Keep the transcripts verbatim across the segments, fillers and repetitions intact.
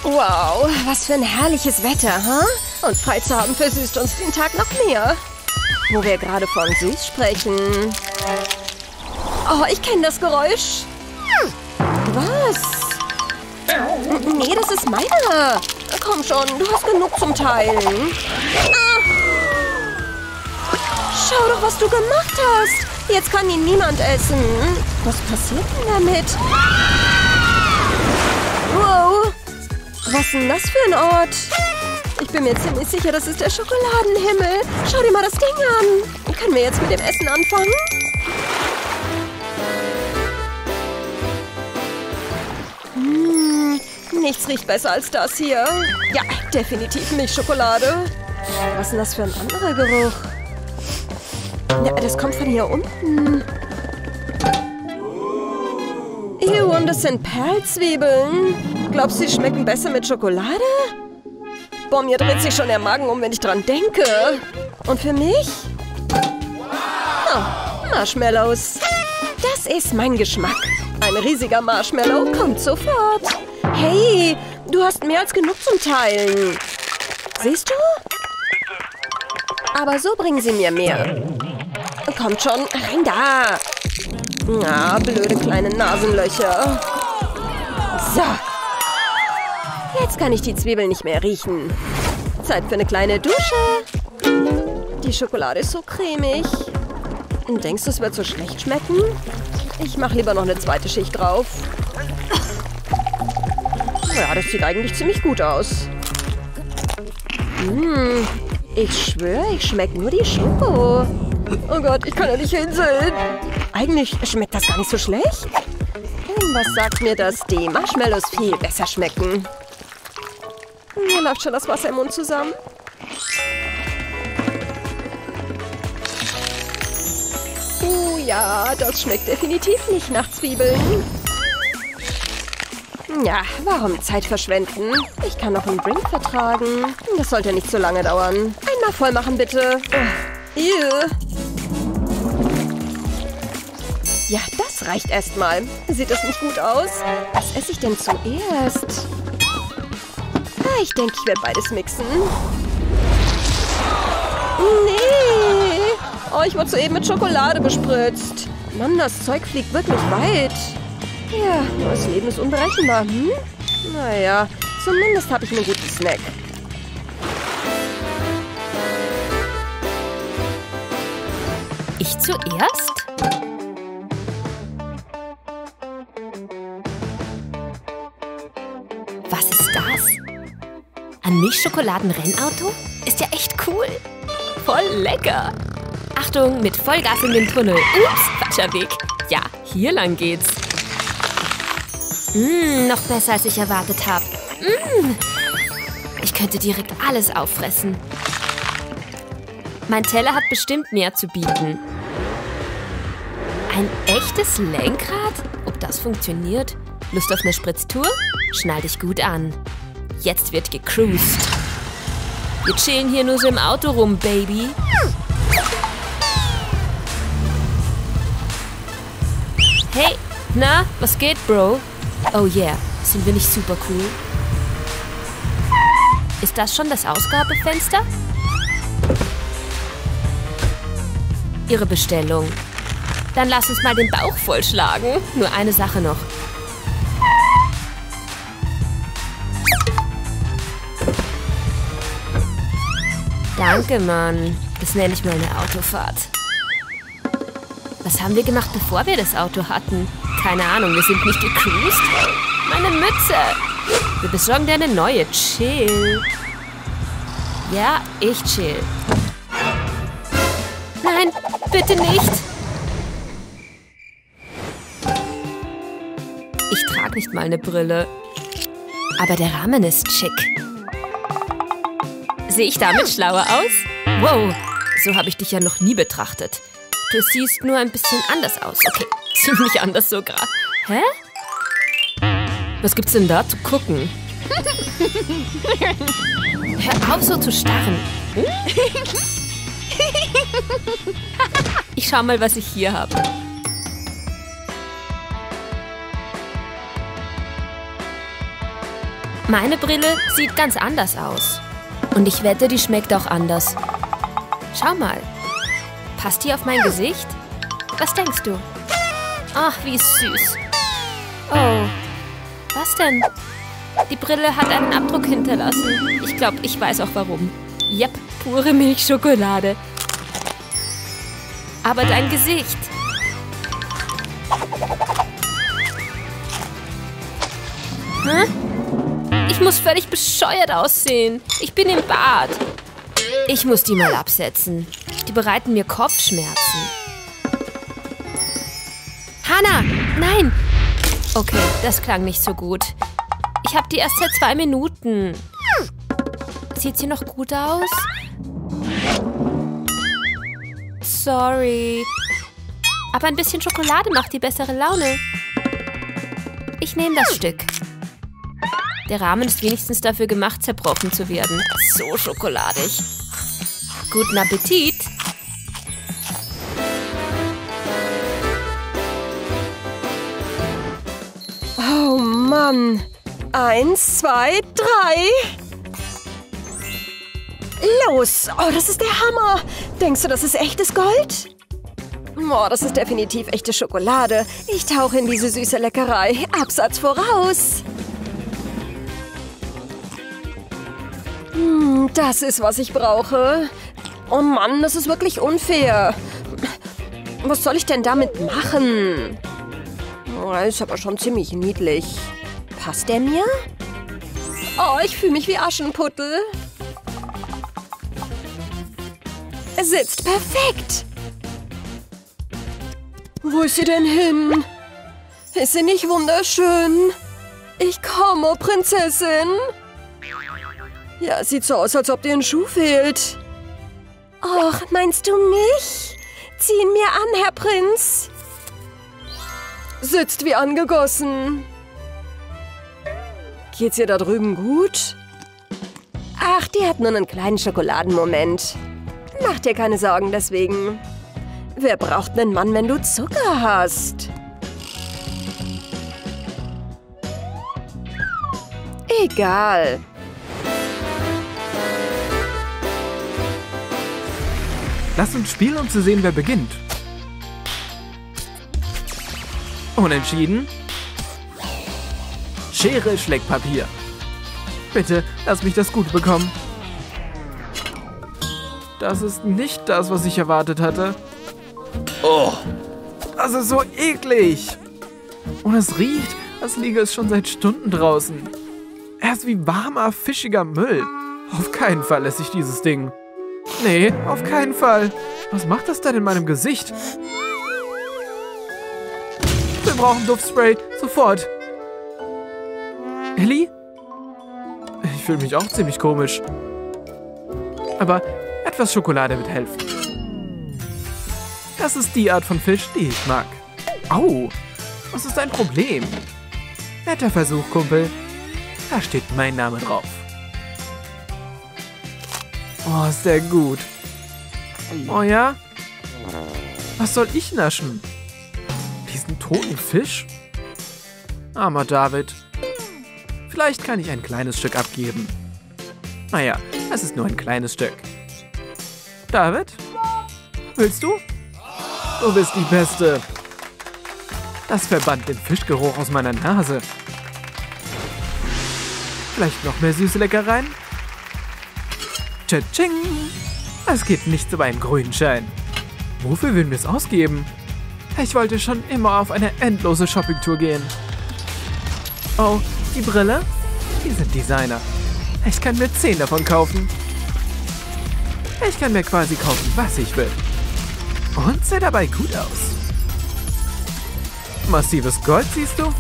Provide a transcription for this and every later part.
Wow, was für ein herrliches Wetter, huh? Und frei zu haben versüßt uns den Tag noch mehr. Wo wir gerade von süß sprechen. Oh, ich kenne das Geräusch. Was? Nee, das ist meiner. Komm schon, du hast genug zum Teilen. Ah. Schau doch, was du gemacht hast. Jetzt kann ihn niemand essen. Was passiert denn damit? Wow. Was ist denn das für ein Ort? Ich bin mir ziemlich sicher, das ist der Schokoladenhimmel. Schau dir mal das Ding an. Können wir jetzt mit dem Essen anfangen? Hm, nichts riecht besser als das hier. Ja, definitiv Milchschokolade. Was ist denn das für ein anderer Geruch? Ja, das kommt von hier unten. Ew, und das sind Perlzwiebeln. Glaubst du, sie schmecken besser mit Schokolade? Boah, mir dreht sich schon der Magen um, wenn ich dran denke. Und für mich? Oh, Marshmallows. Das ist mein Geschmack. Ein riesiger Marshmallow kommt sofort. Hey, du hast mehr als genug zum Teilen. Siehst du? Aber so bringen sie mir mehr. Kommt schon, rein da. Na, blöde kleine Nasenlöcher. So. Jetzt kann ich die Zwiebeln nicht mehr riechen. Zeit für eine kleine Dusche. Die Schokolade ist so cremig. Denkst du, es wird so schlecht schmecken? Ich mache lieber noch eine zweite Schicht drauf. Ja, das sieht eigentlich ziemlich gut aus. Hm, ich schwöre, ich schmecke nur die Schoko. Oh Gott, ich kann ja nicht hinsehen. Eigentlich schmeckt das gar nicht so schlecht. Irgendwas sagt mir, dass die Marshmallows viel besser schmecken. Mir läuft schon das Wasser im Mund zusammen. Oh ja, das schmeckt definitiv nicht nach Zwiebeln. Ja, warum Zeit verschwenden? Ich kann noch einen Drink vertragen. Das sollte nicht so lange dauern. Einmal voll machen, bitte. Oh, ew. Ja, das reicht erstmal. Sieht das nicht gut aus? Was esse ich denn zuerst? Ah, ich denke, ich werde beides mixen. Nee! Oh, ich wurde soeben mit Schokolade bespritzt. Mann, das Zeug fliegt wirklich weit. Ja, nur das Leben ist unberechenbar. Hm? Naja, zumindest habe ich einen guten Snack. Ich zuerst? Was ist das? Ein Milchschokoladen-Rennauto? Ist ja echt cool. Voll lecker. Achtung, mit Vollgas in den Tunnel. Ups, falscher Weg. Ja, hier lang geht's. Mmh, noch besser, als ich erwartet habe. Mmh. Ich könnte direkt alles auffressen. Mein Teller hat bestimmt mehr zu bieten. Ein echtes Lenkrad? Ob das funktioniert? Lust auf eine Spritztour? Schnall dich gut an. Jetzt wird gecruised. Wir chillen hier nur so im Auto rum, Baby. Hey, na, was geht, Bro? Oh yeah, sind wir nicht super cool? Ist das schon das Ausgabefenster? Ihre Bestellung. Dann lass uns mal den Bauch vollschlagen. Nur eine Sache noch. Danke, Mann. Das nenne ich mal eine Autofahrt. Was haben wir gemacht, bevor wir das Auto hatten? Keine Ahnung, wir sind nicht gecruised. Meine Mütze. Wir besorgen dir eine neue. Chill. Ja, ich chill. Nein, bitte nicht. Ich trage nicht mal eine Brille. Aber der Rahmen ist schick. Sehe ich damit schlauer aus? Wow, so habe ich dich ja noch nie betrachtet. Du siehst nur ein bisschen anders aus. Okay, ziemlich anders sogar. Hä? Was gibt's denn da zu gucken? Hör auf, so zu starren. Ich schau mal, was ich hier habe. Meine Brille sieht ganz anders aus. Und ich wette, die schmeckt auch anders. Schau mal. Passt die auf mein Gesicht? Was denkst du? Ach, wie süß. Oh, was denn? Die Brille hat einen Abdruck hinterlassen. Ich glaube, ich weiß auch warum. Jep, pure Milchschokolade. Aber dein Gesicht. Hä? Ich muss völlig bescheuert aussehen. Ich bin im Bad. Ich muss die mal absetzen. Die bereiten mir Kopfschmerzen. Hannah, nein! Okay, das klang nicht so gut. Ich habe die erst seit zwei Minuten. Sieht sie noch gut aus? Sorry. Aber ein bisschen Schokolade macht die bessere Laune. Ich nehme das Stück. Der Rahmen ist wenigstens dafür gemacht, zerbrochen zu werden. So schokoladig. Guten Appetit. Oh Mann. Eins, zwei, drei. Los. Oh, das ist der Hammer. Denkst du, das ist echtes Gold? Oh, das ist definitiv echte Schokolade. Ich tauche in diese süße Leckerei. Absatz voraus. Hm, das ist, was ich brauche. Oh Mann, das ist wirklich unfair. Was soll ich denn damit machen? Oh, ist aber schon ziemlich niedlich. Passt der mir? Oh, ich fühle mich wie Aschenputtel. Es sitzt perfekt. Wo ist sie denn hin? Ist sie nicht wunderschön? Ich komme, Prinzessin. Ja, sieht so aus, als ob dir ein Schuh fehlt. Och, meinst du mich? Zieh ihn mir an, Herr Prinz. Sitzt wie angegossen. Geht's ihr da drüben gut? Ach, die hat nur einen kleinen Schokoladenmoment. Mach dir keine Sorgen deswegen. Wer braucht einen Mann, wenn du Zucker hast? Egal. Lass uns spielen, um zu sehen, wer beginnt. Unentschieden. Schere schlägt Papier. Bitte, lass mich das gut bekommen. Das ist nicht das, was ich erwartet hatte. Oh, das ist so eklig. Und es riecht, als liege es schon seit Stunden draußen. Er ist wie warmer, fischiger Müll. Auf keinen Fall esse ich dieses Ding. Nee, auf keinen Fall. Was macht das denn in meinem Gesicht? Wir brauchen Duftspray. Sofort. Ellie? Ich fühle mich auch ziemlich komisch. Aber etwas Schokolade wird helfen. Das ist die Art von Fisch, die ich mag. Au, was ist dein Problem? Netter Versuch, Kumpel. Da steht mein Name drauf. Oh, ist der gut. Oh ja? Was soll ich naschen? Diesen toten Fisch? Armer David. Vielleicht kann ich ein kleines Stück abgeben. Naja, es ist nur ein kleines Stück. David? Willst du? Du bist die Beste. Das verbannt den Fischgeruch aus meiner Nase. Vielleicht noch mehr süße Leckereien? Tsching! Es geht nichts über einen Grünschein. Wofür würden wir es ausgeben? Ich wollte schon immer auf eine endlose Shoppingtour gehen. Oh, die Brille? Die sind Designer. Ich kann mir zehn davon kaufen. Ich kann mir quasi kaufen, was ich will. Und sieht dabei gut aus. Massives Gold, siehst du?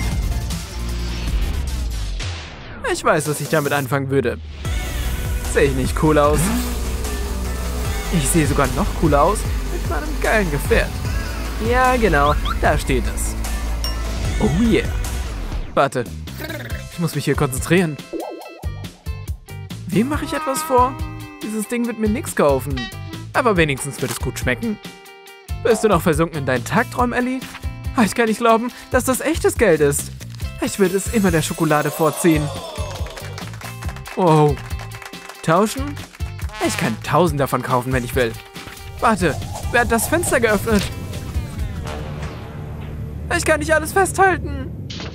Ich weiß, was ich damit anfangen würde. Sehe ich nicht cool aus? Ich sehe sogar noch cooler aus mit meinem geilen Gefährt. Ja, genau, da steht es. Oh yeah. Warte, ich muss mich hier konzentrieren. Wem mache ich etwas vor? Dieses Ding wird mir nichts kaufen. Aber wenigstens wird es gut schmecken. Bist du noch versunken in deinen Tagträumen, Ellie? Ich kann nicht glauben, dass das echtes Geld ist. Ich würde es immer der Schokolade vorziehen. Wow. Tauschen? Ich kann tausend davon kaufen, wenn ich will. Warte, wer hat das Fenster geöffnet? Ich kann nicht alles festhalten.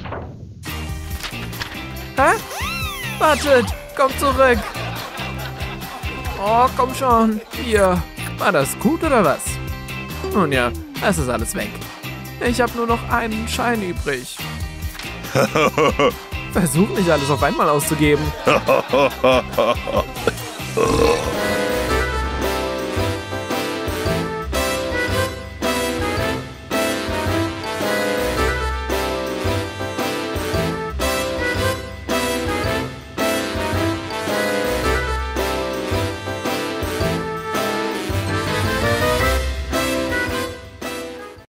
Hä? Wartet, kommt zurück. Oh, komm schon. Hier. War das gut oder was? Nun ja, es ist alles weg. Ich habe nur noch einen Schein übrig. Versuch nicht alles auf einmal auszugeben.